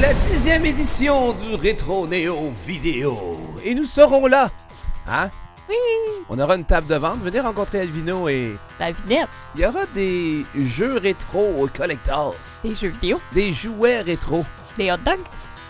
la 10e édition du Rétro Néo Vidéo. Et nous serons là. Hein? Oui! On aura une table de vente. Venez rencontrer Alvino et... La vinette. Il y aura des jeux rétro collector. Des jeux vidéo. Des jouets rétro. Des hot dogs.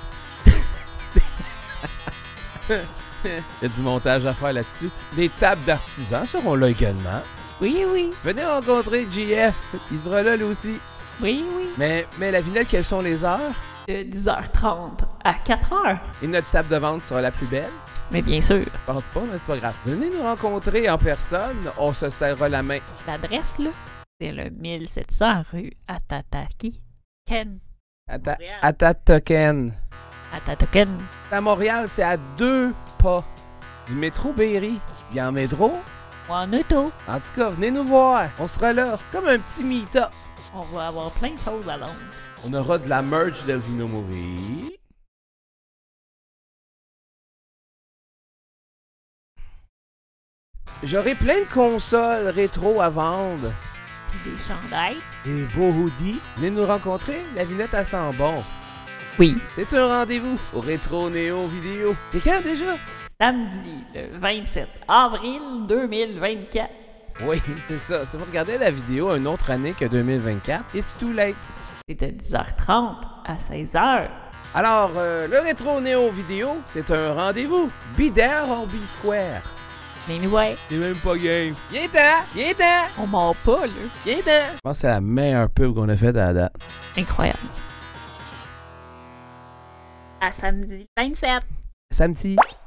Il y a du montage à faire là-dessus. Des tables d'artisans seront là également. Oui, oui. Venez rencontrer JF. Il sera là lui aussi. Oui, oui. Mais la Vinette, quelles sont les heures? De 10h30 à 4h. Et notre table de vente sera la plus belle? Mais bien sûr. Je pense pas, mais c'est pas grave. Venez nous rencontrer en personne, on se serrera la main. L'adresse, là, c'est le 1700 rue Atataki. Ken. Atatoken. Atatoken. À Montréal, c'est à 2 pas du métro Berry. Il y a en métro. Ou en auto. En tout cas, venez nous voir. On sera là, comme un petit meet-up. On va avoir plein de choses à Londres. On aura de la merch d'Alvino Movie. J'aurai plein de consoles rétro à vendre. Puis des chandails. Des beaux hoodies. Venez nous rencontrer, la Vinette elle sent bon. Oui. C'est un rendez-vous au Rétro Néo Vidéo. C'est quand déjà? Samedi, le 27 avril 2024. Oui, c'est ça. Si vous regardez la vidéo une autre année que 2024, it's too late. C'est de 10h30 à 16h. Alors, le Rétro Néo Vidéo, c'est un rendez-vous. Be there or be square. Mais ouais, C'est même pas game. Viens-t'en! on ment pas, là. Viens-t'en! Je pense que c'est la meilleure pub qu'on a faite à la date. Incroyable. À samedi 27. Samedi.